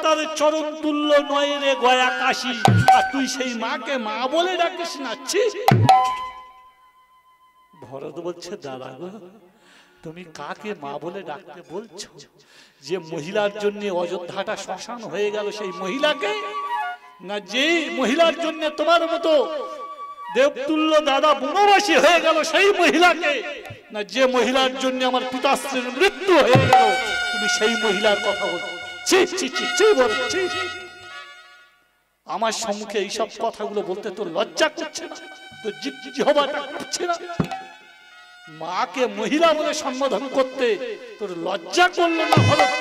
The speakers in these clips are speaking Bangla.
তার চরণ তুল্য নয় রে গয়া কাশি, আর তুই সেই মাকে মা বলে ডাকিস না। ভরত বলছে দাদা গো, তুমি কাকে মা বলে ডাকতে বলছো? যে মহিলার জন্য অযোধ্যাটা শ্মশান হয়ে গেল সেই মহিলাকে, না যে মহিলার জন্য তোমার মতো দেবতুল্য দাদা বনবাসী হয়ে গেল সেই মহিলাকে, না যে মহিলার জন্য আমার পিতাশ্রীর মৃত্যু হয়ে গেল তুমি সেই মহিলার কথা বলছো? আমার সম্মুখে এইসব কথাগুলো বলতে তোর লজ্জা করছে না? তোর জিহ্বাটা করছে না? মাকে মহিলা বলে সম্বোধন করতে তোর লজ্জা করলো না? ভরত,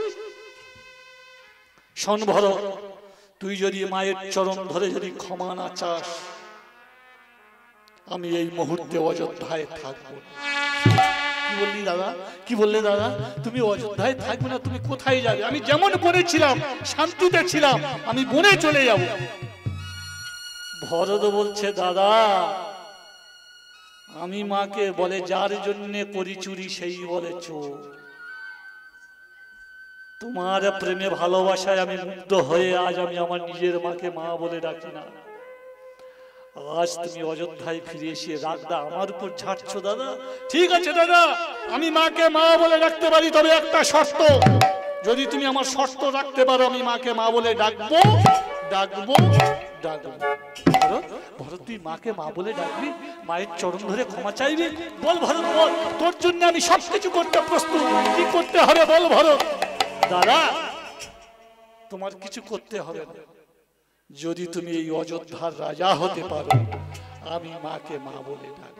শোন ভরত, তুই যদি মায়ের চরণ ধরে যদি ক্ষমা না চাস, আমি এই মুহূর্তে অযোধ্যায় থাকবো। কি বললি দাদা? কি বললে দাদা? তুমি অযোধ্যায় থাকবে না? তুমি কোথায় যাবে? আমি যেমন বনে ছিলাম, শান্তিতে ছিলাম, আমি বনে চলে যাব। ভরত বলছে দাদা, আমি মাকে বলে যার জন্য করি চুরি সেই বলে চোর। তোমার প্রেমে ভালোবাসায় আমি মুগ্ধ হয়ে আজ আমি আমার নিজের মাকে মা বলে ডাকি না। আজ তুমি অযোধ্যায় ফিরে এসে রাগদা আমার উপর ঝাড়ছো দাদা। ঠিক আছে দাদা, আমি মাকে মা বলে ডাকতে পারি, তবে একটা শর্ত। যদি তুমি আমার শর্ত রাখতে পারো, আমি মাকে মা বলে ডাকবো ডাকবো ডাকবো। ভরত, তুই মাকে মা বলে ডাকবি, মায়ের চরণ ধরে ক্ষমা চাইবি? বল ভরত, বল, তোর জন্য আমি সবকিছু করতে প্রস্তুত। কি করতে হবে বল ভরত? দাদা, তোমার কিছু করতে হবে না। যদি তুমি এই অযোধ্যার রাজা হতে পারো, আমি মাকে মা বলে ডাকবো।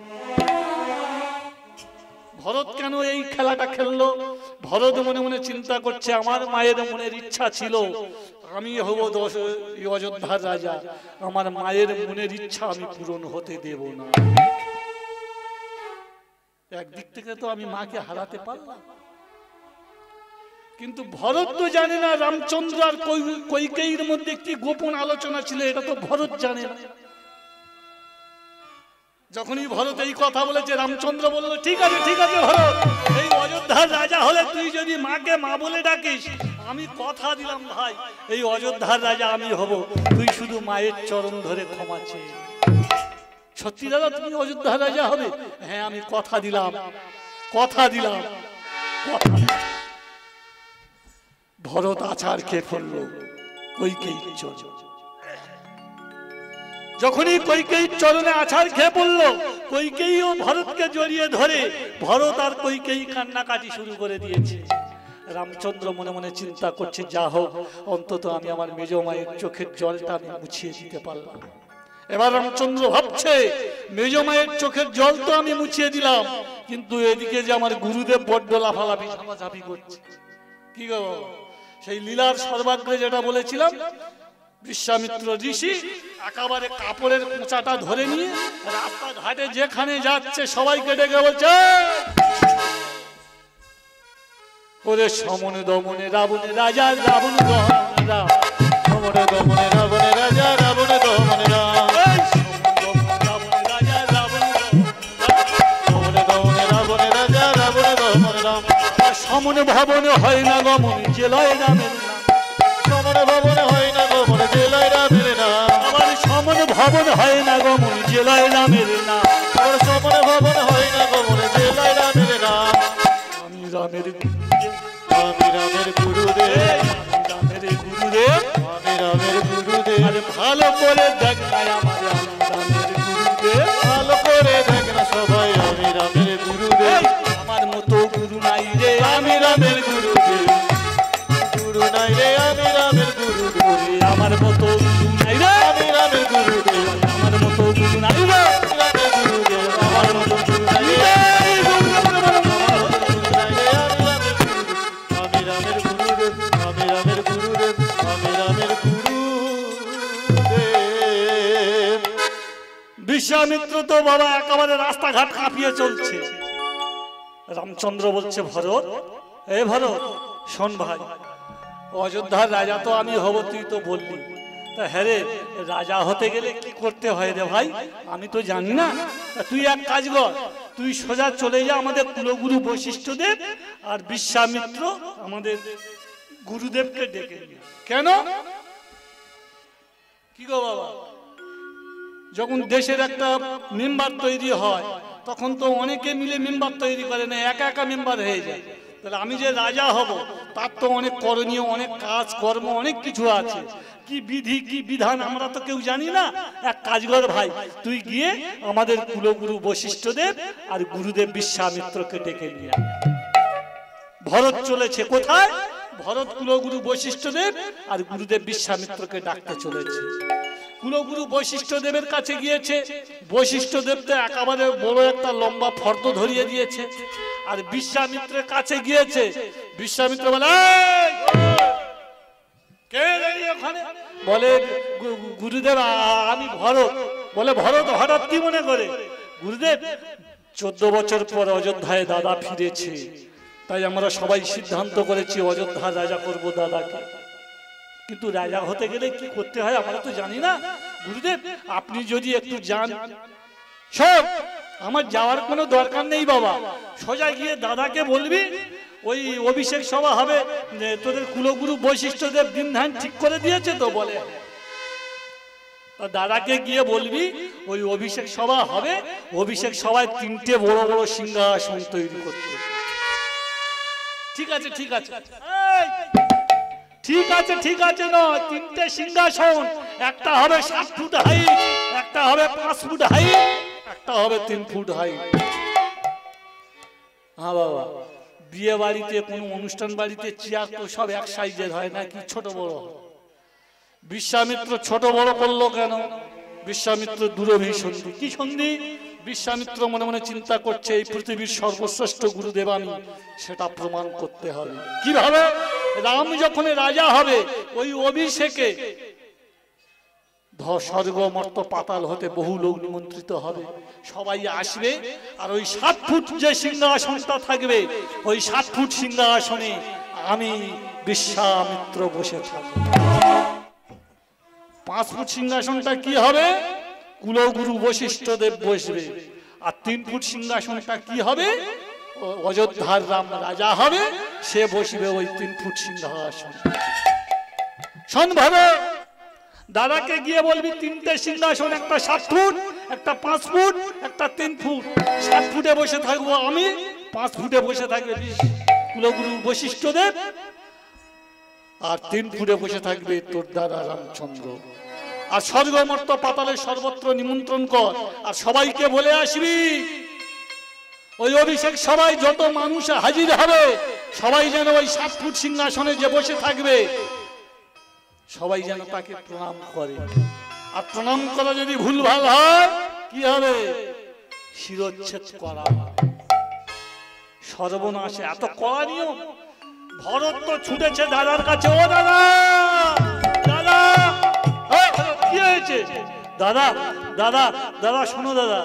ভরত কেন এই খেলাটা খেললো? ভরত মনে মনে চিন্তা করছে, আমার মায়ের মনের ইচ্ছা ছিল আমি হব অযোধ্যার রাজা, আমার মায়ের মনের ইচ্ছা আমি পূরণ হতে দেব না। একদিক থেকে তো আমি মাকে হারাতে পারলাম, কিন্তু ভরত তো জানে না রামচন্দ্র আর কৈকেয়ীর মধ্যে একটি গোপন আলোচনা ছিল, এটা তো ভরত জানে না। যখনই ভরত এই কথা বলেছে, রামচন্দ্র বলল ঠিক আছে ঠিক আছে ভরত, এই অযোধ্যার রাজা হলে তুই যদি মাকে মা বলে ডাকিস, আমি কথা দিলাম ভাই, এই অযোধ্যার রাজা আমি হব, তুই শুধু মায়ের চরণ ধরে ক্ষমা চেয়ে। সত্যি দাদা, তুমি অযোধ্যার রাজা হবে? হ্যাঁ, আমি কথা দিলাম কথা দিলাম কথা। ভরত আছাড় খেয়ে পড়ল কৈকেয়ীর চরণ। যখনই কৈকেয়ীর চরণে আছাড় খেয়ে পড়ল, কৈকেয়ীও ভরতকে জড়িয়ে ধরে ভরত আর কৈকেয়ী কান্নাকাটি শুরু করে দিয়েছে। রামচন্দ্র মনে মনে চিন্তা করছে, যা হোক, অন্তত আমি আমার মেজ মায়ের চোখের জলটা আমি মুছিয়ে দিতে পারলাম। এবার রামচন্দ্র ভাবছে, মেজ মায়ের চোখের জল তো আমি মুছিয়ে দিলাম, কিন্তু এদিকে যে আমার গুরুদেব বড্ড লাফালাফি ঝাপাঝাপি করছে। কি গো, সেই লীলার সর্বাগ্রে যেটা বলেছিলাম, বিশ্বামিত্র ঋষি একেবারে কাপড়ের কোঁচাটা ধরে নিয়ে রাস্তাঘাটে যেখানে যাচ্ছে সবাইকে ডেকে বলছে, ওরে সমনে দমনে রাবণে রাজা, রাবণ দমনে সমনে দমনে রাবণে রাজা, রাবণ দমনে সমনে ভবনে হয় না গমন জেলায় রামের নাম, সমনে ভবনে হয় না গমন জেলায় রামের নাম, আবার সমনে ভবন হয় না গমন জেলায় রামের নাম, আবার সমনে ভবন হয় না গমন জেলায় রামের নাম। আমি রামের আমি রামের গুরুদেব, রামের গুরুদেব, আমি রামের গুরুদেব। আরে ভালো করে দেখ না আমার রামের গুরুদেব, ভালো করে দেখ না সবাই, আমি রামের গুরুদেব। আমার মতো গুরু নাই রে, আমি রামের গুরুদেব, গুরু নাই রে, আমি রামের গুরুদেব। আমার মতো গুরু নাই রে, আমি রামের গুরুদেব, আমার মতো গুরু নাই রে, রামের গুরুদেব, আমার মতো গুরু নাই রে, আমি রামের গুরুদেব, আমি রামের গুরুদেব, আমি রামের গুরুদেব। বিশ্বামিত্র তো বাবা একেবারে রাস্তাঘাট কাঁপিয়ে চলছে। রামচন্দ্র বলছে, ভরত, এ ভরত শোন ভাই, অযোধ্যার রাজা তো আমি হব, তুই তো বললি, তা হ্যাঁ রে, রাজা হতে গেলে কি করতে হয় রে ভাই, আমি তো জানি না। তুই এক কাজ কর, তুই সোজা চলে যা আমাদের কুলগুরু বৈশিষ্ট্যদেব আর বিশ্বামিত্র আমাদের গুরুদেবকে ডেকে নিয়ে। কেন? কি গো বাবা, যখন দেশের একটা মেম্বার তৈরি হয় তখন তো অনেকে মিলে মেম্বার তৈরি করে না, একা একা মেম্বার হয়ে যায়। তাহলে আমি যে রাজা হব তার তো অনেক করণীয়, অনেক কাজ কর্ম, অনেক কিছু আছে। কি বিধি কি বিধান আমরা তো কেউ জানি না। এক কাজ কর ভাই, তুই গিয়ে আমাদের কুলগুরু বশিষ্ঠদেব আর গুরুদেব বিশ্বামিত্রকে ডেকে নিয়ে আয়। ভরত চলেছে কোথায়? ভরত কুলগুরু বশিষ্ঠদেব আর গুরুদেব বিশ্বামিত্রকে ডাকতে চলেছে। কুলগুরু বশিষ্ঠদেবের কাছে গিয়েছে। বশিষ্ঠদেব তো একেবারে বড় একটা লম্বা ফর্দ ধরিয়ে দিয়েছে। আর বিশ্বামিত্রের কাছে গিয়েছে। বিশ্বামিত্র বলে, কে ওখানে? বলে গুরুদেব আমি ভরত। বলে ভরত হঠাৎ কি মনে করে? গুরুদেব 14 বছর পর অযোধ্যায় দাদা ফিরেছে, তাই আমরা সবাই সিদ্ধান্ত করেছি অযোধ্যার রাজা করব দাদাকে। কিন্তু রাজা হতে গেলে কি করতে হয় আমরা তো জানি না। গুরুদেব আপনি যদি একটু যান। সব আমার যাওয়ার কোনো দরকার নেই বাবা, সোজা গিয়ে দাদাকে বলবি ওই অভিষেক সভা হবে, তোদের কুলগুরু বৈশিষ্ট্যদেব দিন ধান ঠিক করে দিয়েছে তো। বলে দাদাকে গিয়ে বলবি ওই অভিষেক সভা হবে, অভিষেক সভায় 3টে বড় বড় সিংহাসন তৈরি করতে। ঠিক আছে ঠিক আছে ঠিক আছে ঠিক আছে নয়, 3টে সিংহাসন, একটা হবে 7 ফুট হাইট, একটা হবে 5 ফুট হাইট, একটা হবে 3 ফুট হাইট। হ্যাঁ বাবা, বিয়ে বাড়িতে কোনো অনুষ্ঠান বাড়িতে চেয়ার তো সব এক সাইজের হয় নাকি ছোট বড়? বিশ্বামিত্র ছোট বড় করলো কেন? বিশ্বামিত্র দূরভিসন্ধি। কি সন্ধি? বিশ্বামিত্র মনে মনে চিন্তা করছে এই পৃথিবীর সর্বশ্রেষ্ঠ গুরুদেব আমি, সেটা প্রমাণ করতে হবে। কিভাবে? রাম যখন রাজা হবে ওই অভিষেকে স্বর্গ মর্ত পাতাল হতে বহু লোক নিমন্ত্রিত হবে, সবাই আসবে। আর ওই 7 ফুট যে সিংহাসনটা থাকবে, ওই 7 ফুট সিংহাসনে আমি বিশ্বামিত্র বসে থাকব। 5 ফুট সিংহাসনটা কি হবে? কুলগুরু বশিষ্ঠদেব বসবে। আর 3 ফুট সিংহাসনটা কি হবে? অযোধ্যার রাম রাজা হবে, সে বসবে ওই 3 ফুট সিংহাসন। শোন ভালো, দাদাকে গিয়ে বলবি 3টে সিংহাসন, একটা 7 ফুট, একটা 5 ফুট, একটা 3 ফুট। 7 ফুটে বসে থাকবো আমি, 5 ফুটে বসে থাকবে কুলগুরু বশিষ্ঠদেব, আর 3 ফুটে বসে থাকবে তোর দাদা রামচন্দ্র। আর স্বর্গমর্ত পাতালে সর্বত্র নিমন্ত্রণ কর, আর সবাইকে বলে আসবি ওই অভিষেক সবাই যত মানুষ হাজির হবে সবাই যেন ওই 7 ফুট সিংহাসনে যে বসে থাকবে সবাই যেন তাকে প্রণাম করে। আর প্রণাম করা যদি ভুলভাল হয় কি হবে? শিরোচ্ছেদ করা, সর্বনাশে। এত কড়া নিয়ম। ভরত তো ছুটেছে দাদার কাছে। ও দাদা, দাদা কি হয়েছে? দাদা দাদা দাদা শোনো দাদা,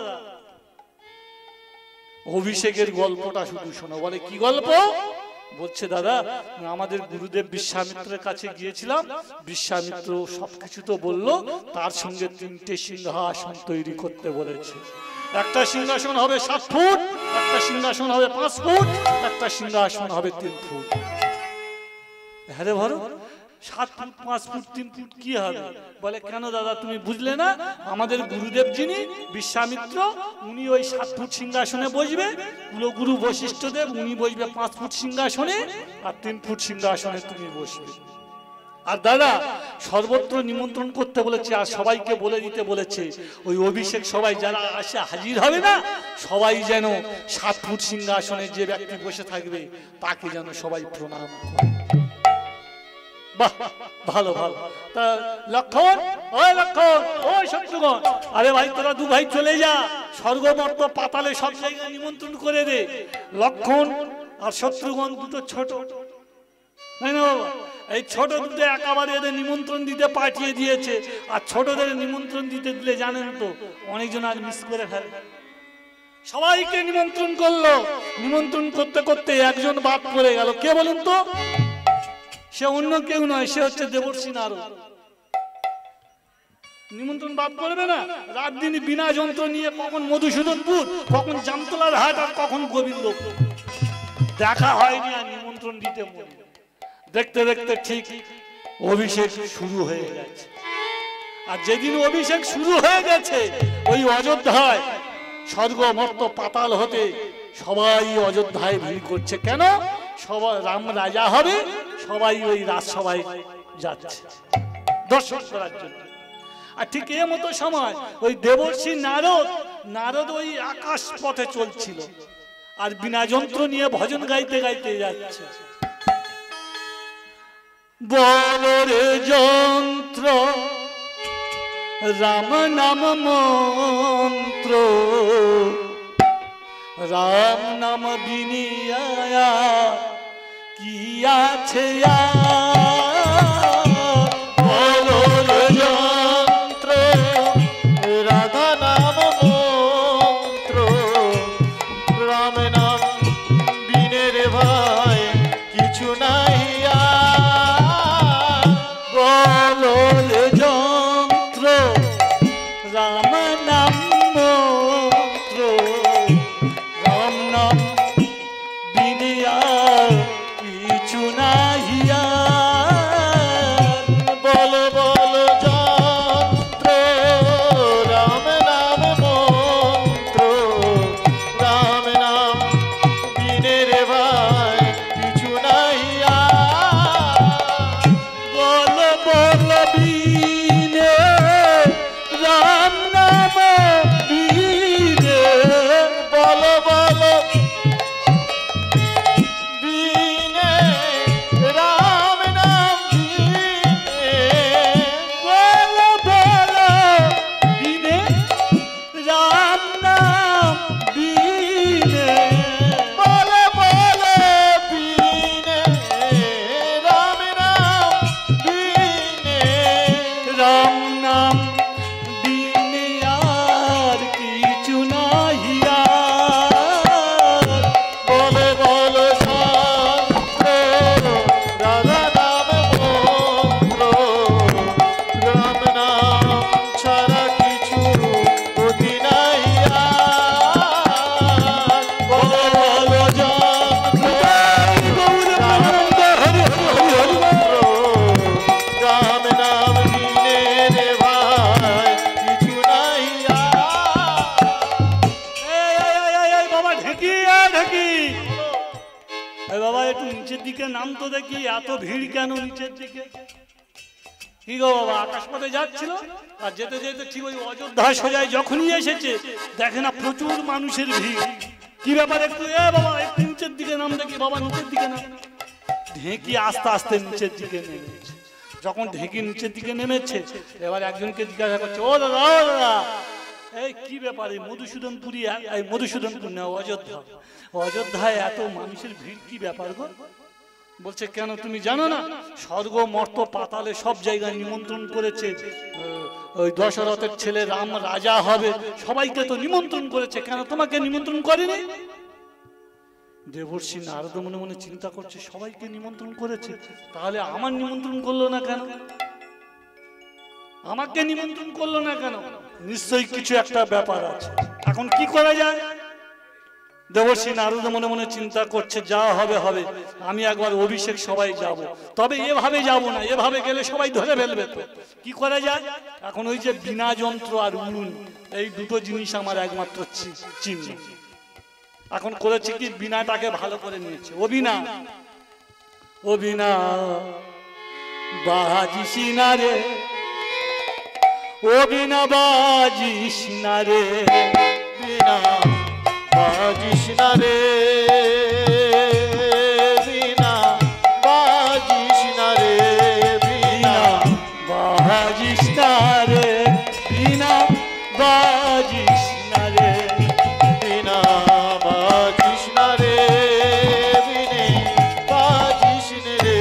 অভিষেকের গল্পটা শুধু শোনো। বলে কি গল্প? বলছে দাদা আমাদের গুরুদেব বিশ্বামিত্রের কাছে গিয়েছিলাম, বিশ্বামিত্র সবকিছু তো বললো, তার সঙ্গে 3টে সিংহাসন তৈরি করতে বলেছে। একটা সিংহাসন হবে 7 ফুট, একটা সিংহাসন হবে 5 ফুট, একটা সিংহাসন হবে 3 ফুট। হ্যাঁ রে ভরত, 7 ফুট 5 ফুট 3 ফুট কি হবে? বলে কেন দাদা তুমি বুঝলে না? আমাদের গুরুদেব যিনি বিশ্বামিত্র, উনি ওই 7 ফুট সিংহাসনে বসবে, কুলগুরু বশিষ্ঠদেব উনি বসবে 5 ফুট সিংহাসনে, আর 3 ফুট সিংহাসনে তুমি বসবে। আর দাদা সর্বত্র নিমন্ত্রণ করতে বলেছে, আর সবাইকে বলে দিতে বলেছে ওই অভিষেক সবাই যারা আসে হাজির হবে না, সবাই যেন 7 ফুট সিংহাসনে যে ব্যক্তি বসে থাকবে তাকে যেন সবাই প্রণাম করে। বাহ, ভালো ভালো। তা লক্ষণ, ওই লক্ষণ, ওই শত্রুঘ্ন, আরে ভাই তোরা 2 ভাই চলে যা, স্বর্গমর্ত পাতালে সব জায়গায় নিমন্ত্রণ করে দে। লক্ষণ আর শত্রুঘ্ন দুটো ছোট, তাই না বাবা? এই ছোট দুটো একেবারে এদের নিমন্ত্রণ দিতে পাঠিয়ে দিয়েছে। আর ছোটদের নিমন্ত্রণ দিতে দিলে জানেন তো অনেকজন আর মিস করে ফেলে। সবাইকে নিমন্ত্রণ করলো, নিমন্ত্রণ করতে করতে একজন বাদ পড়ে গেল। কে বলুন তো? সে অন্য কেউ নয়, সে হচ্ছে দেবর্ষী নারদ। নিমন্ত্রণ বাদ করবে না? রাত দিন বিনা যন্ত্র নিয়ে কখন মধুসূদনপুর, কখন জামতলার হাট, আর কখন গোবিন্দপুর। দেখা হয়নি আর নিমন্ত্রণ দিতে মনে। দেখতে দেখতে ঠিক অভিষেক শুরু হয়ে গেছে। আর যেদিন অভিষেক শুরু হয়ে গেছে ওই অযোধ্যায় স্বর্গ মর্ত পাতাল হতে সবাই অযোধ্যায় ভিড় করছে। কেন? সবাই রাম রাজা হবে, সবাই ওই রাজসভায় যাচ্ছে দর্শন করার জন্য। আর ঠিক এ মতো সময় ওই দেবর্ষি নারদ ওই আকাশ পথে চলছিল আর বিনা যন্ত্র নিয়ে ভজন গাইতে গাইতে যাচ্ছে। বলরে যন্ত্র রাম নাম মন্ত্র, রাম নাম বিনিয়া কি আছে বলরে যন্ত্র রাধা নাম মন্ত্র, রাম নাম বিনে রে ভাই কিছু নাই। বলরে যন্ত্র রাম নাম মন্ত্র, রাম নাম বিনে কিছু নাই। বল বল যন্ত্র রাম নাম মন্ত্র, রাম নাম বিনে রে ভাই কিছু নাই। বল বল বিনে রাম নাম বিনে, বল বল বিনে রাম নাম বিনে, বল বল বিনে রাম নাম বিনে, বল বল বিনে রাম নাম বিনে, রাম নাম বিনে আর কিছু নাই। বল বল শাস্ত্র রাধা নাম মন্ত্র, রাম নাম ছাড়া কিছু গতি নাই। বল বল যন্ত্র রাম নাম বিনে রে ভাই কিছু নাই। বাবা ঢেকি ঢেকি, বাবা একটু নিচের দিকে নাম তো দেখি, এত ভিড় কেন নিচের দিকে? কি গো বাবা, আকাশ পথে যাচ্ছিল আর যেতে যেতে ঠিক ওই অযোধ্যা সোজায় যখনই এসেছে দেখে না প্রচুর মানুষের ভিড়। কি ব্যাপার? একটু বাবা একটু নিচের দিকে নাম দেখি। বাবা নিচের দিকে নাম। ঢেকি আস্তে আস্তে নিচের দিকে নেমেছে। যখন ঢেকি নিচের দিকে নেমেছে এবার একজনকে জিজ্ঞাসা করছে, ও দাদা ও দাদা, এই কি ব্যাপার? এই মধুসূদনপুরি, এই মধুসূদনপুর না অযোধ্যা, অযোধ্যায় এত মানুষের ভিড় কি ব্যাপার গো? বলছে কেন তুমি জানো না? স্বর্গ মর্ত পাতালে সব জায়গায় নিমন্ত্রণ করেছে। ওই দশরথের ছেলে রাম রাজা হবে, সবাইকে তো নিমন্ত্রণ করেছে, কেন তোমাকে নিমন্ত্রণ করেনি? দেবর্ষি নারদ মনে মনে চিন্তা করছে, সবাইকে নিমন্ত্রণ করেছে, তাহলে আমার নিমন্ত্রণ করলো না কেন? আমাকে নিমন্ত্রণ করলো না কেন? নিশ্চয়ই কিছু একটা ব্যাপার আছে। এখন কি করা যায়? দেবর্ষি নারদ মনে মনে চিন্তা করছে, যা হবে হবে, আমি একবার অভিষেক সবাই যাব, তবে এভাবে যাব না, এভাবে গেলে সবাই ধরে ফেলবে। তো কি করা যায়? এখন ওই যে বিনা যন্ত্র আর উলুন, এই দুটো জিনিস আমার একমাত্র চিহ্ন। এখন করেছে কি, বিনাটাকে ভালো করে নিয়েছে। ও বিনা, ও বিনা বাজিস না রে, ও বিনা বাজিস না রে, বিনা বাজিস না রে, বিনা বাজিস না রে, বিনা বাজিস না রে, বিনা বাজিস না রে, বিনা বাজিস না রে, বিনে বাজিস না রে।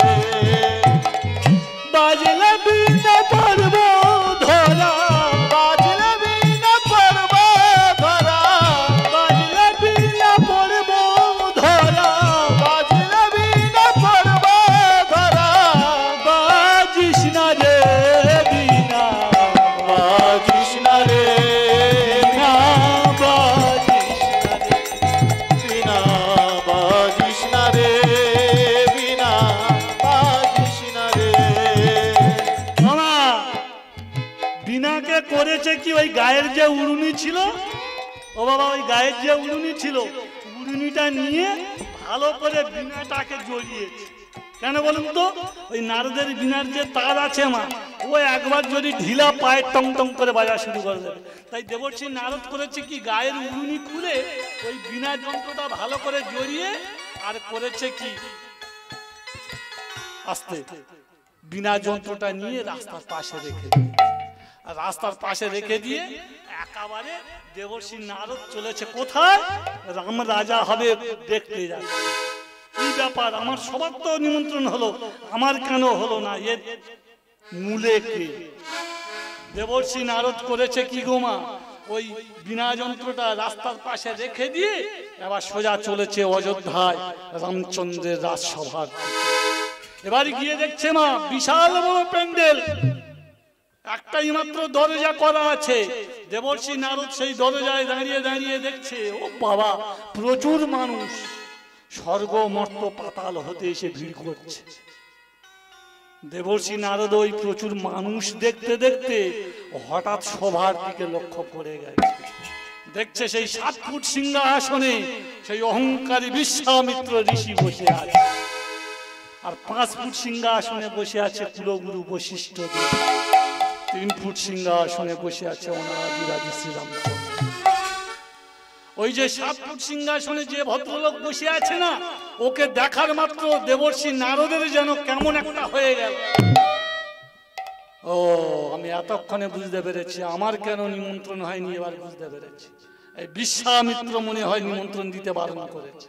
বাজলে বিনা পর্ব ধরা, বাজলে বিনা পর্ব ধরা, বাজলে বিনা পর্ব ধরা, বাজলে বিনা পর্ব ধরা, বাজিস না রে, বিনা বাজিস না রে, বিনা বাজিস না রে, বিনা বাজিস না রে, বিনা বাজিস করেছে কি, ওই গায়ের যে উড়ুনি ছিল, ও বাবা ওই গায়ের যে উড়ুনি ছিল, উড়ুনিটা নিয়ে ভালো করে বীণাটাকে জড়িয়েছে। কেন বলুন তো? ওই নারদের বীণার যে তার আছে মা, ও একবার যদি ঢিলা পায়ে টং টং করে বাজা শুরু করে দেবে। তাই দেবর্ষী নারদ করেছে কি, গায়ের উড়ুনি খুলে ওই বীণা যন্ত্রটা ভালো করে জড়িয়ে আর করেছে কি, আস্তে বীণা যন্ত্রটা নিয়ে রাস্তার পাশে রেখে দিয়ে, আর রাস্তার পাশে রেখে দিয়ে একেবারে দেবর্ষী নারদ চলেছে কোথায়? রাম রাজা হবে দেখতে যাচ্ছে। কি ব্যাপার, আমার সবার তো নিমন্ত্রণ হলো, আমার কেন হলো না? এর মূলে কে? দেবর্ষী নারদ করেছে কি গো মা, ওই বীণা যন্ত্রটা রাস্তার পাশে রেখে দিয়ে এবার সোজা চলেছে অযোধ্যায় রামচন্দ্রের রাজসভার। এবার গিয়ে দেখছে মা, বিশাল বড় প্যান্ডেল, একটাই মাত্র দরজা করা আছে। দেবর্ষী নারদ সেই দরজায় দাঁড়িয়ে দাঁড়িয়ে দেখছে, ও বাবা প্রচুর মানুষ, স্বর্গ মর্ত পাতাল হতে এসে ভিড় করছে। দেবর্ষী নারদ ওই প্রচুর মানুষ দেখতে দেখতে হঠাৎ সভার দিকে লক্ষ্য পড়ে গেছে। দেখছে সেই 7 ফুট সিংহাসনে সেই অহংকারী বিশ্বামিত্র ঋষি বসে আছে, আর 5 ফুট সিংহাসনে বসে আছে কুলগুরু বশিষ্ঠ দেব, 3 ফুট সিংহাসনে বসে আছে অনাদিরাজি শ্রীরামচন্দ্র। ওই যে 7 ফুট সিংহাসনে যে ভদ্রলোক বসে আছে না, ওকে দেখার মাত্র দেবর্ষী নারদের যেন কেমন একটা হয়ে গেল। ও আমি এতক্ষণে বুঝতে পেরেছি আমার কেন নিমন্ত্রণ হয়নি, এবার বুঝতে পেরেছি। এই বিশ্বামিত্র মনে হয় নিমন্ত্রণ দিতে বারণ করেছে।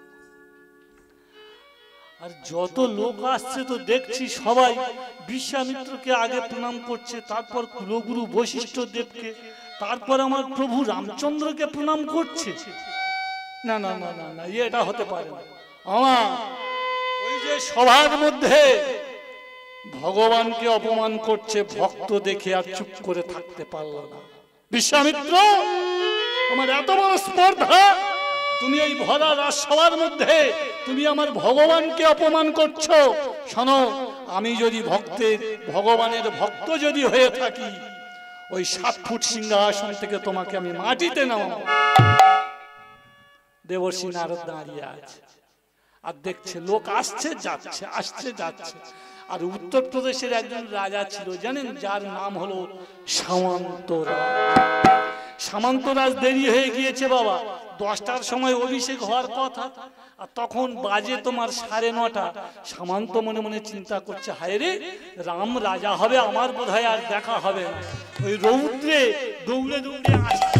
আর যত লোক আসছে তো দেখছি সবাই বিশ্বামিত্রকে আগে প্রণাম করছে, তারপর কুলগুরু বশিষ্ঠ দেবকে, তারপর আমার প্রভু রামচন্দ্রকে প্রণাম করছে। না না না না না, এটা হতে পারে না। আমার ওই যে সভার মধ্যে ভগবানকে অপমান করছে ভক্ত দেখে আর চুপ করে থাকতে পারল না। বিশ্বামিত্র, আমার এত বড় স্পর্ধা, তুমি এই ভরা রাজসভার মধ্যে তুমি আমার ভগবানকে অপমান করছো। শোনো, আমি যদি ভগবানের ভক্ত যদি হয়ে থাকি, ওই 7 ফুট সিংহাসন থেকে তোমাকে আমি মাটিতে নামাবো। দেবর্ষী নারদ দাঁড়িয়ে আছে আর দেখছে লোক আসছে যাচ্ছে, আসছে যাচ্ছে। আর উত্তরপ্রদেশের একজন রাজা ছিল জানেন, যার নাম হলো সামন্তরাজ। সামন্তরাজ দেরি হয়ে গিয়েছে বাবা, 10টার সময় অভিষেক হওয়ার কথা, আর তখন বাজে তোমার 9:30। সামন্ত মনে মনে চিন্তা করছে, হায় রে, রাম রাজা হবে, আমার বোধহয় আর দেখা হবে না। ওই রৌদ্রে দৌড়ে দৌড়ে আসছে,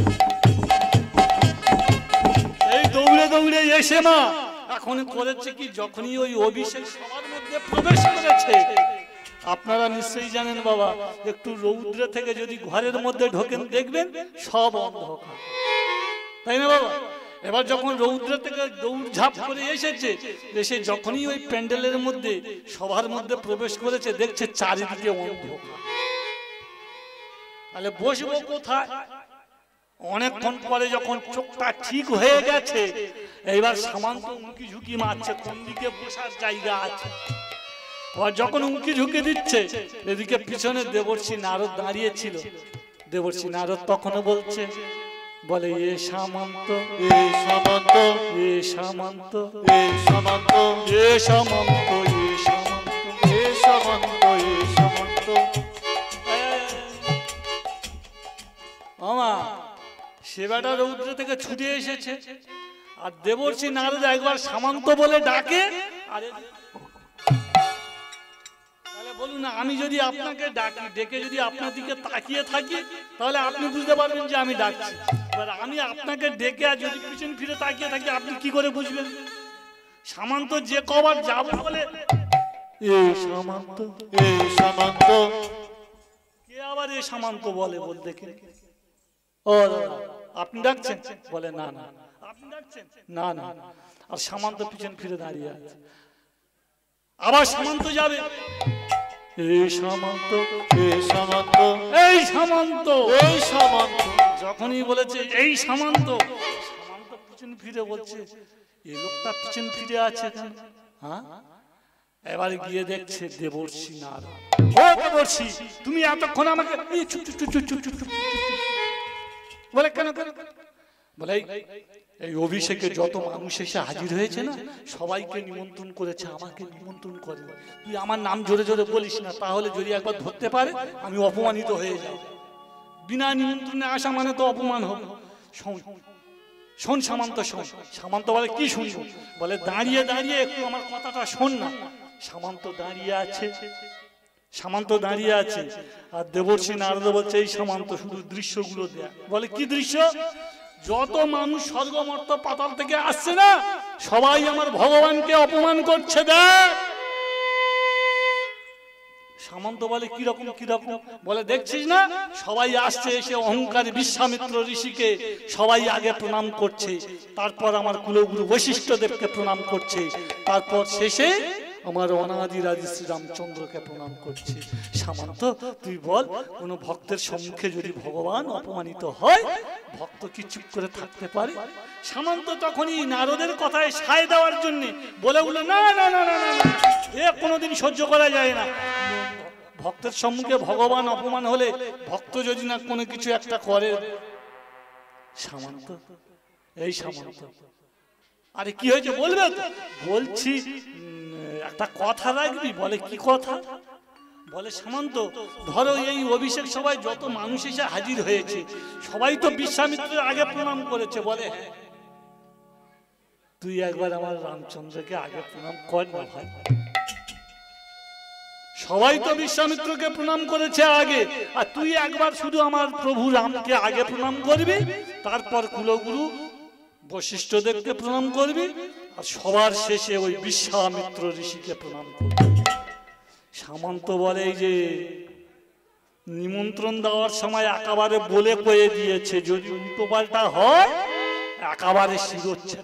এই দৌড়ে দৌড়ে এসে মা এখন করেছে কি, যখনই ওই অভিষেক সবার মধ্যে প্রবেশ করেছে, আপনারা নিশ্চয়ই জানেন বাবা, একটু রৌদ্রে থেকে যদি ঘরের মধ্যে ঢোকেন দেখবেন সব অন্ধকার, তাই না বাবা? এবার যখন রৌদ্র থেকে দৌড় ঝাঁপ করে এসেছে, এসে যখনই ওই প্যান্ডেলের মধ্যে সবার মধ্যে প্রবেশ করেছে, দেখছে চারিদিকে অন্ধকার। তাহলে বসবো কোথায়? অনেকক্ষণ পরে যখন চোখটা ঠিক হয়ে গেছে, এইবার সামান্ত উঁকি ঝুঁকি মারছে কোন দিকে বসার জায়গা আছে। আর যখন উঁকি ঝুঁকি দিচ্ছে, এদিকে পিছনে দেবর্ষী নারদ দাঁড়িয়ে ছিল। দেবর্ষী নারদ তখনও বলছে, বলে এ সামন্ত, এ সামন্ত, এ সামন্ত, এ সামন্ত, এ সামন্ত, এ সামন্ত, এ সামন্ত, এ সামন্ত। আমা সেবাটা রৌদ্র থেকে ছুটে এসেছে, আর দেবর্ষী নারদ একবার সামন্ত বলে ডাকে। আরে তাহলে বলুন না, আমি যদি আপনাকে ডাকি, ডেকে যদি আপনার দিকে তাকিয়ে থাকি, তাহলে আপনি বুঝতে পারবেন যে আমি ডাকছি। এবার আমি আপনাকে ডেকে আর যদি পিছন ফিরে তাকিয়ে থাকি, আপনি কি করে বুঝবেন? সামন্ত যে কবার যাব বলে এ সামন্ত, এ সামন্ত, কে আবার এ সামন্ত বলে বলতে কে? ও আপনি ডাকছেন? বলে না না। আপনি ডাকছেন? না না। আর সামন্ত পিছন ফিরে দাঁড়িয়ে আছে। আবার সামন্ত যাবে, এই সামন্ত, এই সামন্ত, এই সামন্ত, এই সামন্ত। যখনই বলেছে এই সামন্ত, সামন্ত পিছন ফিরে বলছে, এই লোকটা পিছন ফিরে আছে কেন? হ্যাঁ, এবারে গিয়ে দেখছে দেবর্ষি নারদ। ও দেবর্ষি, তুমি এতক্ষণ আমাকে বলে কেন? বলে এই অভিষেকে যত মানুষ এসে হাজির হয়েছে না, সবাইকে নিমন্ত্রণ করেছে, আমাকে নিমন্ত্রণ করে। তুই আমার নাম জোরে জোরে বলিস না, তাহলে যদি একবার ধরতে পারে আমি অপমানিত হয়ে যাব। বিনা নিমন্ত্রণে আসা মানে তো অপমান হবে। শোন সামন্ত, শোন। সামন্ত বলে কি শুনবো? বলে দাঁড়িয়ে দাঁড়িয়ে একটু আমার কথাটা শোন না। সামন্ত দাঁড়িয়ে আছে, সামন্ত দাঁড়িয়ে আছে, আর দেবর্ষি নারদ বলছে এই সামন্ত শুধু দৃশ্যগুলো দেয়া। বলে কি দৃশ্য? যত মানুষ স্বর্গমর্ত পাতাল থেকে আসছে না, সবাই আমার ভগবানকে অপমান করছে। দেখ। সামন্ত বলে কিরকম কিরকম? বলে দেখছিস না, সবাই আসছে, এসে অহংকারী বিশ্বামিত্র ঋষিকে সবাই আগে প্রণাম করছে, তারপর আমার কুলগুরু বশিষ্ঠ দেবকে প্রণাম করছে, তারপর শেষে আমার অনাদিরাদি শ্রীরামচন্দ্রকে প্রণাম করছে। সামন্ত তুই বল, কোন ভক্তের সম্মুখে যদি ভগবান অপমানিত হয়, ভক্ত কি চুপ করে থাকতে পারে? সামন্ত তখনই নারদের কথায় সায় দেওয়ার জন্য বলে উঠল, না না না না না, এ কোনোদিন সহ্য করা যায় না। ভক্তের সম্মুখে ভগবান অপমান হলে, ভক্ত যদি না কোনো কিছু একটা করে। সামন্ত, এই সামন্ত, আরে কি হয়েছে বলবে? বলছি একটা কথা রাখবি। বলে কি কথা? বলে সামন্ত, ধরো এই অভিষেক সবাই যত মানুষ এসে হাজির হয়েছে, সবাই তো বিশ্বামিত্রের আগে প্রণাম করেছে। বলে তুই একবার আমার রামচন্দ্রকে আগে প্রণাম কর না ভাই। সবাই তো বিশ্বামিত্রকে প্রণাম করেছে আগে, আর তুই একবার শুধু আমার প্রভু রামকে আগে প্রণাম করবি, তারপর কুলগুরু বশিষ্ঠ দেবকে প্রণাম করবি, আর সবার শেষে ওই বিশ্বামিত্র ঋষিকে প্রণাম করবি। সামন্ত বলে এই যে নিমন্ত্রণ দেওয়ার সময় একেবারে বলে কয়ে দিয়েছে, যদি উল্টো পাল্টা হয় একেবারে শিরোচ্ছেদ।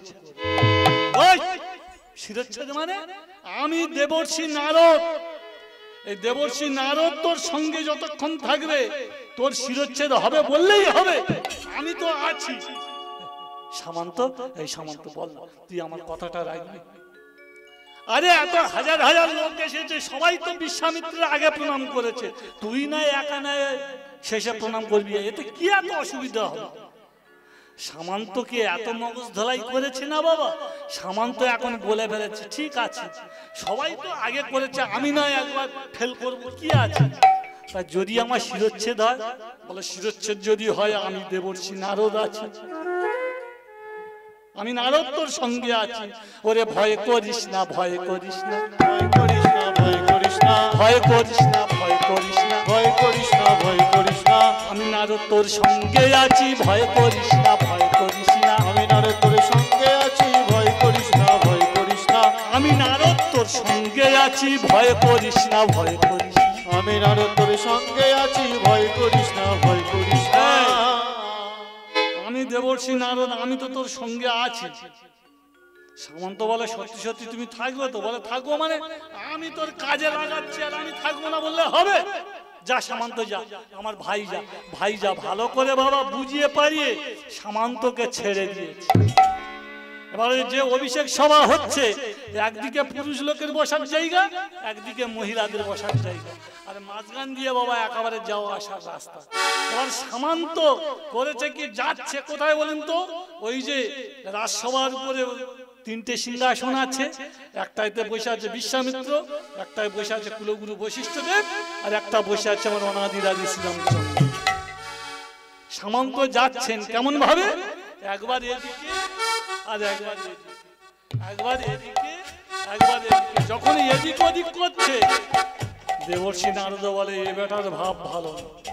শিরোচ্ছেদ মানে আমি দেবর্ষি নারদ, এই দেবর্ষি নারদ তোর সঙ্গে যতক্ষণ থাকবে তোর শিরোচ্ছেদ হবে বললেই হবে, আমি তো আছি। সামন্ত, এই সামন্ত বল, তুই আমার কথাটা রাখবি? আরে এত হাজার হাজার লোক এসেছে, সবাই তো বিশ্বামিত্রের আগে প্রণাম করেছে, তুই না একা না শেষে প্রণাম করবি, এতে কি এত অসুবিধা হবে? সামন্তকে এত মগজ ধলাই করেছে না বাবা। সামন্ত এখন বলে ফেলেছে, ঠিক আছে সবাই তো আগে করেছে, আমি না একবার ফেল করব, কি আছে? তা যদি আমার শিরোচ্ছেদ হয়? বলে শিরোচ্ছেদ যদি হয়, আমি দেবর্ষি নারদ আছি, আমি নারদ তোর সঙ্গে আছি। ওরে ভয় করিস না, ভয় করিস না, ভয় করিস না, ভয় করিস না, ভয় করিস না, ভয় করিস না, ভয় করিস না, ভয় করিস না, আমি নারদ তোর সঙ্গে আছি, ভয় করিস না, ভয় করিস না, আমি নারদ তোর সঙ্গে আছি, ভয় করিস না, ভয় করিস না, আমি নারদ তোর সঙ্গে আছি, ভয় করিস না, ভয় করিস না, আমি নারদ তোর সঙ্গে আছি, ভয় করিস না, ভয় করিস না। আমি দেবর্ষি নারদ, আমি তো তোর সঙ্গে আছি। সামন্ত বলে সত্যি সত্যি তুমি থাকবে তো? বলে থাকবো মানে আমি তোর কাজে লাগাচ্ছি, আর আমি থাকবো না বললে হবে? যা সামন্ত যা, আমার ভাই যা, ভাই যা। ভালো করে বাবা বুঝিয়ে পারিয়ে সামন্তকে ছেড়ে দিয়েছে। এবারে যে অভিষেক সভা হচ্ছে, একদিকে পুরুষ লোকের বসার জায়গা, একদিকে মহিলাদের বসার জায়গা, আর মাঝখান দিয়ে বাবা একেবারে যাওয়া আসার রাস্তা। এবার সামন্ত করেছে কি, যাচ্ছে কোথায় বলেন তো? ওই যে রাজসভার উপরে তিনটে সিংহাসন আছে, একটাইতে বসে আছে বিশ্বামিত্র, একটাই বসে আছে কুলগুরু বশিষ্ঠ দেব, আর একটা বসে আছে আমার অনাদিরাদি শ্রীরামচন্দ্র। সামন্ত যাচ্ছেন কেমন ভাবে, একবার এদিকে আর একবার এদিকে, একবার এদিকে একবার এদিকে। যখন এদিক ওদিক করছে, দেবর্ষি নারদ বলে এ বেটার ভাব ভালো।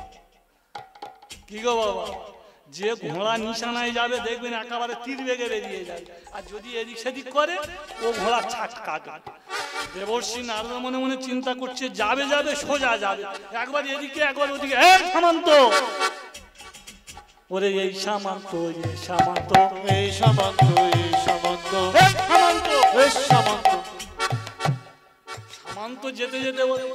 কি গো বাবা, যে ঘোড়া নিশানায় যাবে দেখবেন একেবারে তীর বেগে বেরিয়ে যায়, আর যদি এদিক সেদিক করে ও ঘোড়া ছাটকা। দেবর্ষি নারদ মনে মনে চিন্তা করছে, যাবে যাবে সোজা যাবে, একবার এদিকে একবার ওদিকে। এই সামন্ত, ওরে এই সামন্ত, এই সামন্ত, এই সামন্ত, এই সামন্ত, এই সামন্ত, এই সামন্ত। সামন্ত যেতে যেতে বলে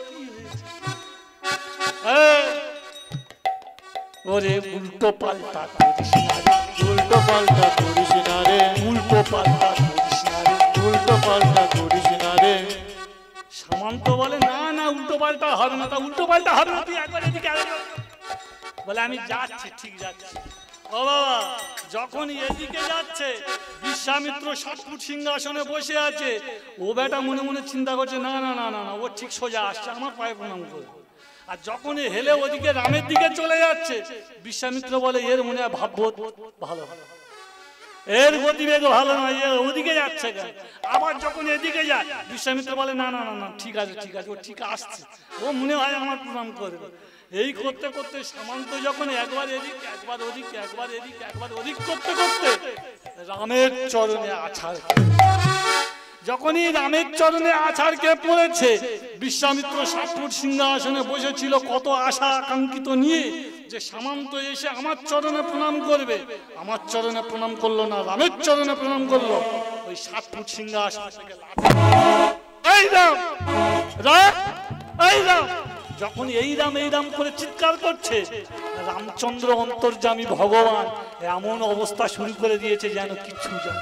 ওরে উল্টো পাল্টা করিস না রে, উল্টো পাল্টা করিস না রে, উল্টো পাল্টা করিস না রে, উল্টো পাল্টা করিস না রে। সামন্ত বলে না না উল্টো পাল্টা হবে না, তা উল্টো পাল্টা হবে না, তুই একবার এদিকে বলে আমি যাচ্ছি, ঠিক যাচ্ছি। ও বাবা, যখন এদিকে যাচ্ছে বিশ্বামিত্র 7 ফুট সিংহাসনে বসে আছে, ও বেটা মনে মনে চিন্তা করছে না না না না না, ও ঠিক সোজা আসছে, আমার পায়ে প্রণাম করবে। আর যখন হেলে ওদিকে রামের দিকে চলে যাচ্ছে, বিশ্বামিত্র বলে এর মনে হয় ভাববোধ ভালো, এর গতিবেগ ভালো নয়, ওদিকে যাচ্ছে কেন। আবার যখন এদিকে যায়, বিশ্বামিত্র বলে না না না না, ঠিক আছে ঠিক আছে, ও ঠিক আসছে, ও মনে হয় আমার প্রণাম করবে। এই করতে করতে সামন্ত যখন একবার এদিক একবার ওদিক একবার এদিক একবার ওদিক করতে করতে রামের চরণে আছাড়, যখনই রামের চরণে আছাড়কে পড়েছে, বিশ্বামিত্র 7 ফুট সিংহাসনে বসেছিল কত আশা আকাঙ্ক্ষিত নিয়ে যে সামন্ত এসে আমার চরণে প্রণাম করবে, আমার চরণে প্রণাম করলো না, রামের চরণে প্রণাম করলো। ওই 7 ফুট সিংহাসন থেকে এই রাম রাম এই রাম, যখন এই রাম করে চিৎকার করছে, রামচন্দ্র অন্তর্যামী ভগবান এমন অবস্থা শুরু করে দিয়েছে যেন কিচ্ছু জানে।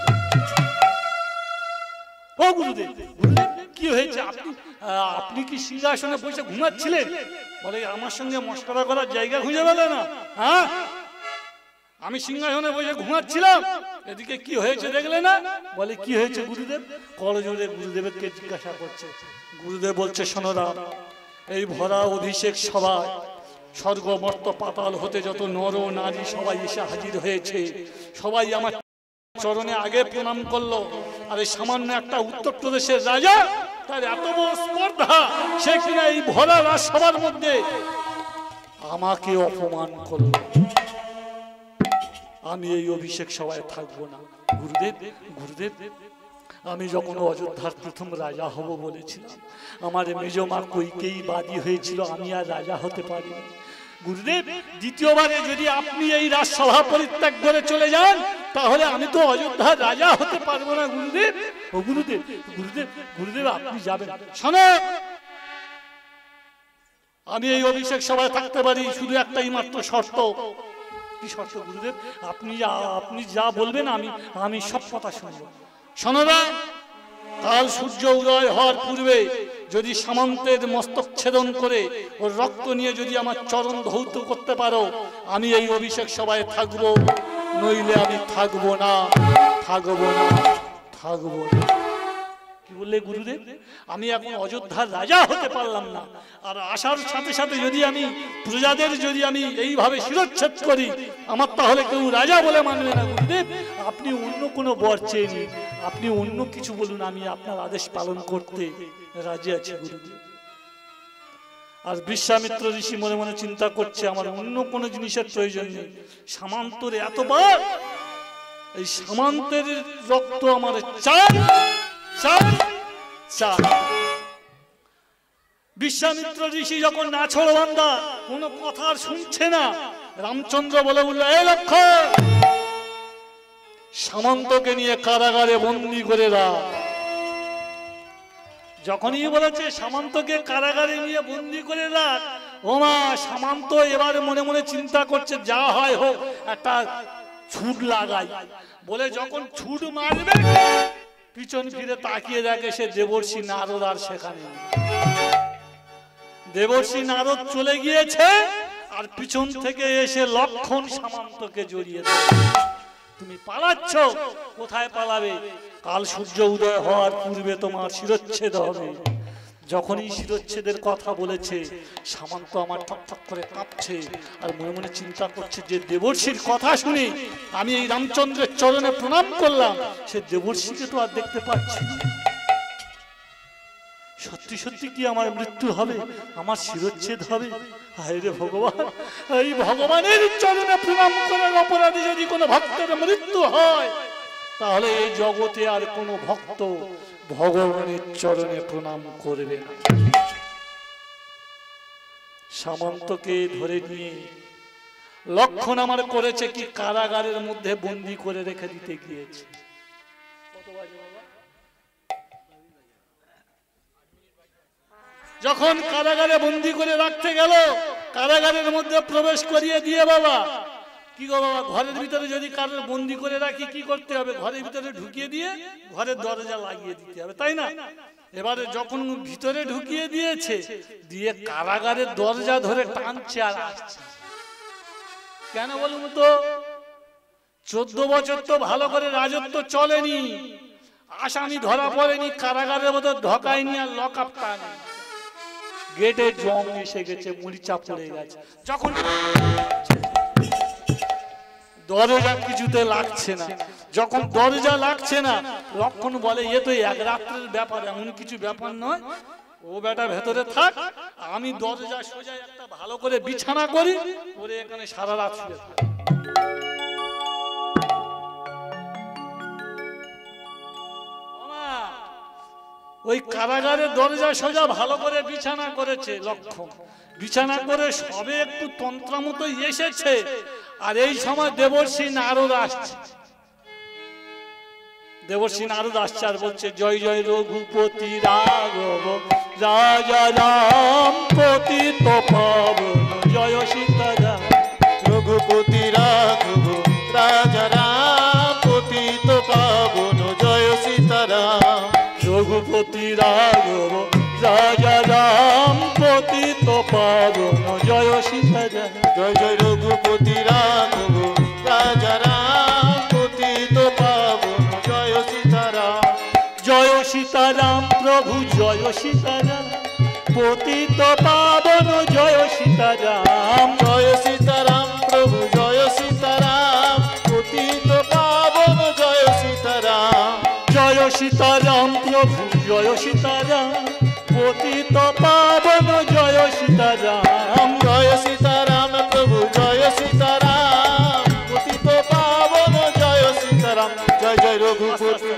ও গুরুদেব, গুরুদেব কি হয়েছে? আপনি কি সিংহাসনে বসে ঘুমাচ্ছিলেন? বলে আমার সঙ্গে মস্করা করার জায়গা খুঁজে পেলে না? হ্যাঁ, আমি সিংহাসনে বসে ঘুমাচ্ছিলাম, এদিকে কি হয়েছে দেখলে না? বলে কি হয়েছে গুরুদেব? করজোড়ে গুরুদেবকে জিজ্ঞাসা করছে। গুরুদেব বলছে শোনো রাম, এই ভরা অভিষেক সভায় স্বর্গ মর্ত পাতাল হতে যত নর নারী সবাই এসে হাজির হয়েছে, সবাই আমার চরণে আগে প্রণাম করলো। আর এই সামান্য একটা উত্তরপ্রদেশের রাজা, তার এত বড় স্পর্ধা, সে কিনা এই ভরা রাজসভার মধ্যে আমাকে অপমান করলো। আমি এই অভিষেক সভায় থাকবো না। গুরুদেব, গুরুদেব আমি যখন অযোধ্যার প্রথম রাজা হব বলেছিলাম, আমার মেজ মা কইকেয়ী বাদী হয়েছিল, আমি আর রাজা হতে পারিনি। গুরুদেব, দ্বিতীয়বারে যদি আপনি এই রাজসভা পরিত্যাগ করে চলে যান, তাহলে আমি তো অযোধ্যার রাজা হতে পারবো না। গুরুদেব, ও গুরুদেব, গুরুদেব, গুরুদেব আপনি যাবেন। শোনো, আমি এই অভিষেক সভায় থাকতে পারি, শুধু একটাই মাত্র শর্ত। কি শর্ত গুরুদেব? আপনি যা বলবেন আমি সব কথা শুনবো। শোনোরা, কাল সূর্য উদয় হওয়ার পূর্বে যদি সামন্তের মস্তক ছেদন করে ওর রক্ত নিয়ে যদি আমার চরণ ধৌত করতে পারো, আমি এই অভিষেক সভায় থাকবো, নইলে আমি থাকবো না, থাকবো না, থাকবো না। কি বললে গুরুদেব? আমি এখন অযোধ্যার রাজা হতে পারলাম না, আর আসার সাথে সাথে যদি আমি প্রজাদের যদি আমি এইভাবে শিরচ্ছেদ করি, আমার তাহলে কেউ রাজা বলে মানবে না। গুরুদেব, আপনি অন্য কোনো বর চেয়ে নিন, আপনি অন্য কিছু বলুন, আমি আপনার আদেশ পালন করতে রাজি আছি গুরুদেব। আর বিশ্বামিত্র ঋষি মনে মনে চিন্তা করছে, আমার অন্য কোনো জিনিসের প্রয়োজন নেই, সামন্তের এতবার এই সামন্তের রক্ত আমার চাই। বিশ্বামিত্র ঋষি যখন নাছোড়বান্দা কোনো কথা শুনছে না, রামচন্দ্র বলে উঠল, এই লক্ষণ, সামন্তকে নিয়ে কারাগারে বন্দী করে রাখ। যখনই বলেছে সামন্তকে কারাগারে নিয়ে বন্দী করে রাখ, ওমা সামন্ত এবার মনে মনে চিন্তা করছে, যা হয় হোক একটা ছুট লাগাই বলে, যখন ছুট মারবে পিছন ফিরে তাকিয়ে দেখে সে দেবর্ষি নারদ আর সেখানে। দেবর্ষি নারদ চলে গিয়েছে, আর পিছন থেকে এসে লক্ষণ সামন্তকে জড়িয়ে দেয়। তুমি পালাচ্ছ, কোথায় পালাবে? কাল সূর্য উদয় হওয়ার পূর্বে তোমার শিরচ্ছেদ হবে। যখনই শিরচ্ছেদের কথা বলেছে, সামন্ত আমার ঠকঠক করে কাঁপছে, আর মনে মনে চিন্তা করছে যে দেবর্ষির কথা শুনে আমি এই রামচন্দ্রের চরণে প্রণাম করলাম, সে দেবর্ষিকে তো আর দেখতে পাচ্ছি না। সত্যি সত্যি কি আমার মৃত্যু হবে, আমার শিরচ্ছেদ হবে? হায় রে ভগবান, এই ভগবানের চরণে প্রণাম করার অপরাধে যদি কোনো ভক্তের মৃত্যু হয়, তাহলে এই জগতে আর কোনো ভক্ত ভগবানের চরণে প্রণাম করবে না। সামন্তকে ধরে নিয়ে লক্ষণ আমার করেছে কি, কারাগারের মধ্যে বন্দী করে রেখে দিতে গিয়েছে। যখন কারাগারে বন্দী করে রাখতে গেল, কারাগারের মধ্যে প্রবেশ করিয়ে দিয়ে বাবা কি গো বাবা, ঘরের ভিতরে যদি কারোর বন্দি করে রাখি কি করতে হবে? ঘরের ভিতরে ঢুকিয়ে দিয়ে ঘরের দরজা লাগিয়ে দিতে হবে, তাই না? এবারে যখন ভিতরে ঢুকিয়ে দিয়েছে, দিয়ে কারাগারের দরজা ধরে টানছে আর আসছে। কেন বলুন তো? 14 বছর তো ভালো করে রাজত্ব চলেনি, আসামি ধরা পড়েনি, কারাগারের মতো ঢকায়নি, আর লক আপ টানে, গেটে জং এসে গেছে, মুড়িচা পড়ে গেছে। যখন দরজা কিছুতে লাগছে না, যখন দরজা লাগছে না, লক্ষণ বলে এ তো এক রাত্রের ব্যাপার, এমন কিছু ব্যাপার নয়, ও বেটা ভেতরে থাক, আমি দরজা সোজা একটা ভালো করে বিছানা করি, করে এখানে সারা রাত শুয়ে থাক। ওই কারাগারের দরজা সোজা ভালো করে বিছানা করেছে লক্ষণ, বিছানা করে সবে একটু তন্ত্র মতো এসেছে, আর এই সময় দেবর্ষী নারদ আসছে। দেবর্ষী নারদ আসছে আর বলছে, জয় জয় রঘুপতি রাঘব রাজা রাম পতিত পাবন জয় সীতারাম। রঘুপতি রাঘব রাজা রাম পতিত পাবন জয় সীতারাম। রঘুপতি রাঘব রাজা রাম পতিত পাবন জয় সীতারাম। জয় জয় রঘুপতি রাঘব রাজা রাম পতিত পাবন জয় সীতারাম। জয় সীতারাম প্রভু জয় সীতারাম পতিত পাবন জয় সীতারাম। জয় সীতারাম প্রভু জয় সীতারাম পতিত পাবন জয় সীতারাম। জয় সীতারাম প্রভু জয় সীতারাম পতিত পাবন জয় সীতারাম। জয় সীতারাম প্রভু জয় সীতারাম পতিত পাবন জয় সীতারাম। জয় জয় রঘুপতি।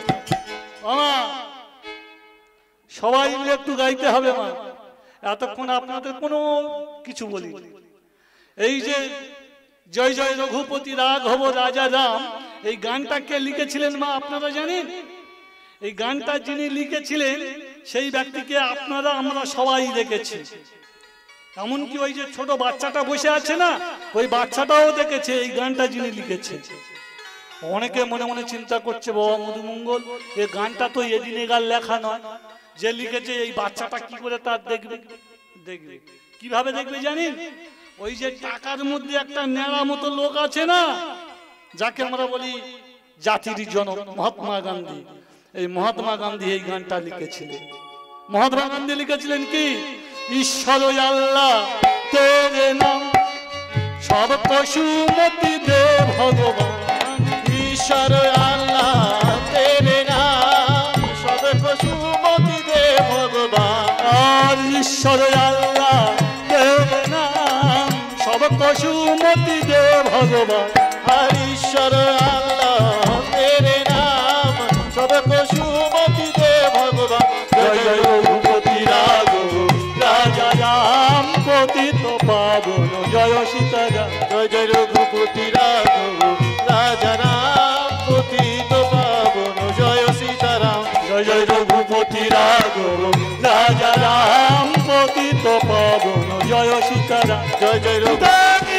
সবাই মিলে একটু গাইতে হবে মা, এতক্ষণ আপনাদের কোনো কিছু বলি। এই যে জয় জয় রঘুপতি রাঘব রাজা রাম, এই গানটা কে লিখেছিলেন মা আপনারা জানেন? এই গানটা যিনি লিখেছিলেন সেই ব্যক্তিকে আপনারা আমরা সবাই দেখেছি, এমনকি ওই যে ছোট বাচ্চাটা বসে আছে না, ওই বাচ্চাটাও দেখেছে এই গানটা যিনি লিখেছে। অনেকে মনে মনে চিন্তা করছে, বাবা মধুমঙ্গল, এই গানটা তো এদিনেকার লেখা নয়, যে লিখেছে এই বাচ্চাটা কি করে তার দেখবে? দেখবে কিভাবে দেখবে জানেন? ওই যে টাকার মধ্যে একটা ন্যাড়া মতো লোক আছে না, যাকে আমরা বলি জাতির জনক মহাত্মা গান্ধী। এই মহাত্মা গান্ধী এই গানটা লিখেছিলেন। মহাত্মা গান্ধী লিখেছিলেন কি, ঈশ্বর আল্লাহ তেরে নাম সব পশুমতি দে ভগবান। ঈশ্বর আল্লাহ তেরে নাম সব পশুমতি দে ভগবান। আর ঈশ্বর আল্লাহ তেরে নাম সব পশুমতি দে ভগবান। আর ঈশ্বর আল্লাহ তেরে নাম সব পশুমতি দে ভগবান। জয় জয় রঘুপতি রাঘব রাজা রাম পতিত পাবন জয় সীতারাম। জয় জয় রঘুপতি রাঘব রাজা রাম পতিত পাবন জয় সীতারাম। জয় জয় রঘুপতি রাঘব রাজা রাম পতিত পাবন জয় সীতারাম। জয় জয় রঘুপতি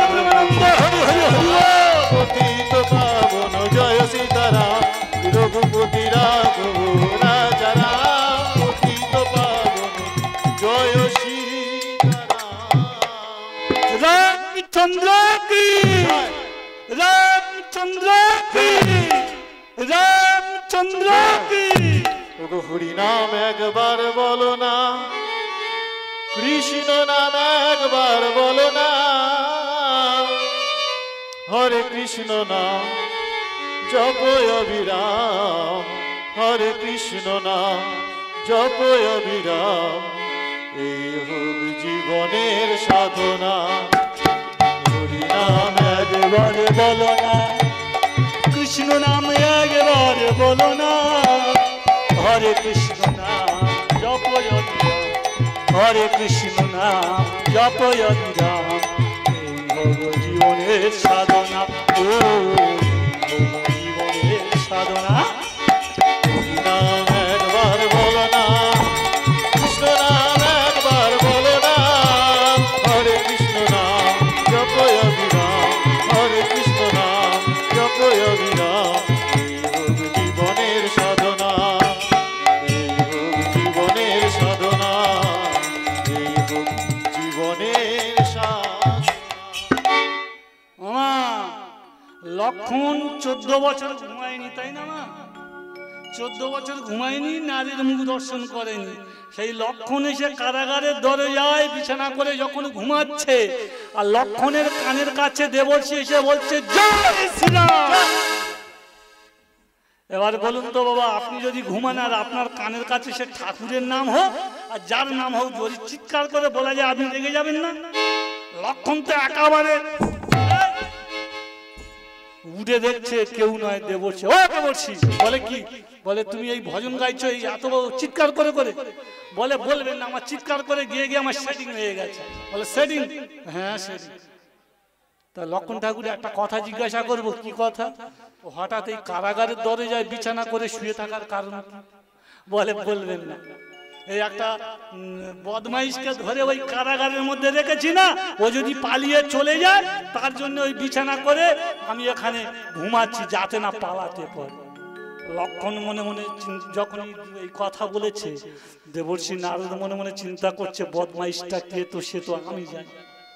পতিত পাবন জয় সীতারাম। রঘুপতি রাঘব রাজা রাম পতিত পাবন জয় সীতারাম। রামচন্দ্র কি, রামচন্দ্র কি, রামচন্দ্র কি। হরি নাম একবার বলো না, কৃষ্ণ নাম একবার বলো না। হরে কৃষ্ণ নাম জপ অবিরাম। হরে কৃষ্ণ নাম জপ অবিরাম। এই হোক জীবনের সাধনা। হরি নাম একবার বলো না, কৃষ্ণ নাম একবার বলো না। হরে কৃষ্ণ নাম জপ অবিরাম। হরে কৃষ্ণ নাম জপ অবিরাম। এই হল জীবনের সাধনা, ও জীবনের সাধনা। হরি নাম একবার বলো না, কৃষ্ণ নাম একবার বলো না। হরে কৃষ্ণ নাম জপ অবিরাম। হরে কৃষ্ণ লক্ষণ 14 বছর ঘুমায়নি, তাই না মা? 14 বছর ঘুমায়নি, নারীর মুখ দর্শন করেনি। সেই লক্ষণ এসে কারাগারের দরজায় বিছানা করে যখন ঘুমাচ্ছে, আর লক্ষণের কানের কাছে দেবর্ষি এসে বলছে জয় শ্রীরাম। এবার বলুন তো বাবা, আপনি যদি ঘুমান আর আপনার কানের কাছে সে ঠাকুরের নাম হোক আর যার নাম হোক, যদি চিৎকার করে বলা যায়, আপনি রেগে যাবেন না? লক্ষণ তো একেবারে উঠে দেখছে কেউ নয়, দেবর্ষি। ও দেবর্ষি, বলে কি? বলে তুমি এই ভজন গাইছো এই এত চিৎকার করে করে? বলে বলবেন না, আমার চিৎকার করে গিয়ে গিয়ে আমার সেটিং হয়ে গেছে। বলে সেটিং? হ্যাঁ সেটিং। তা লক্ষণ ঠাকুর একটা কথা জিজ্ঞাসা করবো। কি কথা? হঠাৎ এই কারাগারের দরজায় বিছানা করে শুয়ে থাকার কারণ কি? বলে বলবেন না। এই একটা বদমাইশকে ধরে ওই কারাগারের মধ্যে রেখেছি না, ও যদি পালিয়ে চলে যায় তার জন্য ওই বিছানা করে আমি এখানে ঘুমাচ্ছি, যাতে না পালাতে পারে। লক্ষণ মনে মনে যখন এই কথা বলেছে, দেবর্ষি নারদ মনে মনে চিন্তা করছে বদমাইশটা কে, তো সে তো আমি জানি।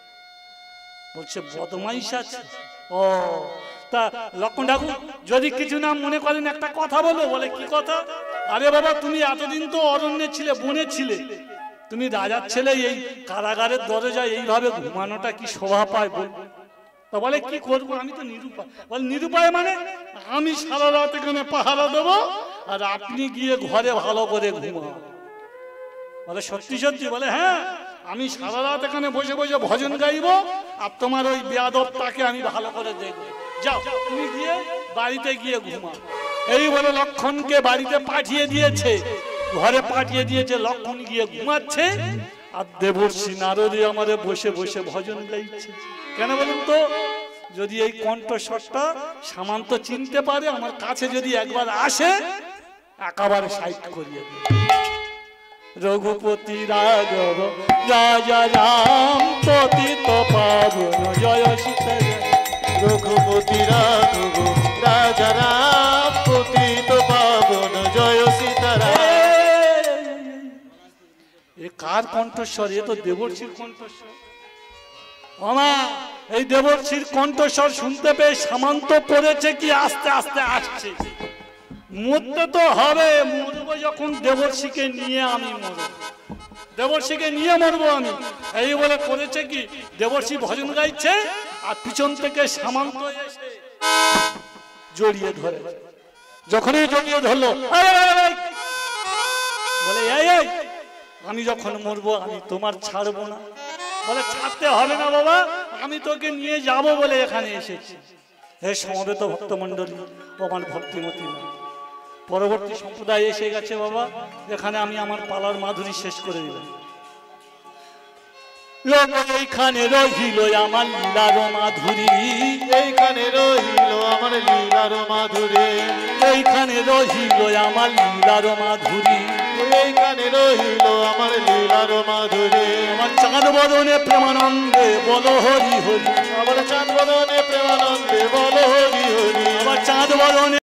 বলছে বদমাইশ আছে? ও তা লক্ষণ ঠাকুর যদি কিছু না মনে করেন একটা কথা বলো। বলে কি কথা? আরে বাবা, তুমি এতদিন তো অরণ্যে ছিলে, বনে ছিলে, তুমি রাজার ছেলে, এই কারাগারের দরজায় এইভাবে ঘুমানোটা কি শোভা পায়? বল। তা বলে কি করবো, আমি তো নিরুপায়। বলে নিরুপায় মানে? আমি সারা রাত এখানে পাহারা দেবো আর আপনি গিয়ে ঘরে ভালো করে ঘুমাও। বলে সত্যি সত্যি? বলে হ্যাঁ, আমি সারা রাত এখানে বসে বসে ভজন গাইবো আর তোমার ওই বেয়াদবটাকে আমি ভালো করে দেখবো। যাও তুমি গিয়ে বাড়িতে গিয়ে ঘুমাও। এই বলে লক্ষণকে বাড়িতে পাঠিয়ে দিয়েছে, ঘরে পাঠিয়ে দিয়েছে। লক্ষণ গিয়ে ঘুমাচ্ছে আর দেবর্ষি নারদে আমারে বসে বসে ভজন গাইছে। কেন বলুন তো? যদি এই কণ্ঠস্বরটা সামান্ত চিনতে পারে, আমার কাছে যদি একবার আসে, একেবারে সাইড করিয়ে দেবে। রঘুপতি রাঘব রাজা রাম পতিত পাবন জয় সীতারাম। রঘুপতি রাঘব রাজা রাম পতিত পাবন জয় সীতারাম। এ কার কণ্ঠস্বর? এ তো দেবর্ষির কণ্ঠস্বর। আমা এই দেবর্ষির কণ্ঠস্বর শুনতে পেয়ে সামান্ত পড়েছে কি আস্তে আস্তে আসছে। মরতে তো হবে, মরবো যখন দেবর্ষিকে নিয়ে আমি মরবো, দেবর্ষিকে নিয়ে মরবো আমি। এই বলে করেছে কি, দেবর্ষি ভজন গাইছে আর পিছন থেকে সামান্ত এসে জড়িয়ে ধরে। যখনই জড়িয়ে ধরলো, বলে এই আমি যখন মরবো আমি তোমার ছাড়বো না। বলে ছাড়তে হবে না বাবা, আমি তোকে নিয়ে যাব বলে এখানে এসেছি। হে সমবেত ভক্তমণ্ডলী, আমার ভক্তিমতী মা, পরবর্তী সম্প্রদায় এসে গেছে বাবা, এখানে আমি আমার পালার মাধুরী শেষ করে দিলাম। এইখানে রহিল আমার লীলার মাধুরী, এইখানে রহিল আমার লীলার মাধুরী, এইখানে রহিল আমার লীলার মাধুরী, এইখানে রহিল আমার লীলার মাধুরী। আমার চাঁদ বদনে প্রেমানন্দে বলো হরি হরি, আমার চাঁদ বদনে প্রেমানন্দে বলো হরি হরি, আমার চাঁদ বদনে